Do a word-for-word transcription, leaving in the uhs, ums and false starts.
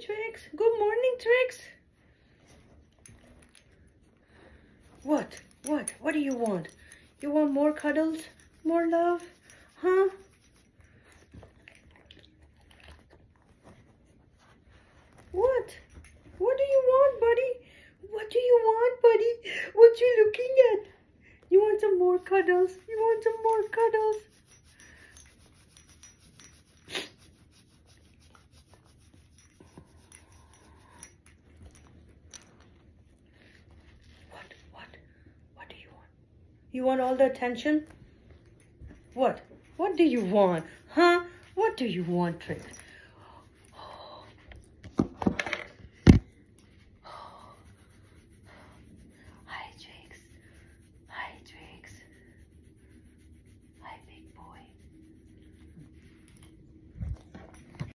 Trix. Good morning, Trix. What? What? What do you want? You want more cuddles? More love? Huh? What? What do you want, buddy? What do you want, buddy? What you looking at? You want some more cuddles? You want some more cuddles? What? What? What do you want? You want all the attention? What? What do you want? Huh? What do you want, Trix?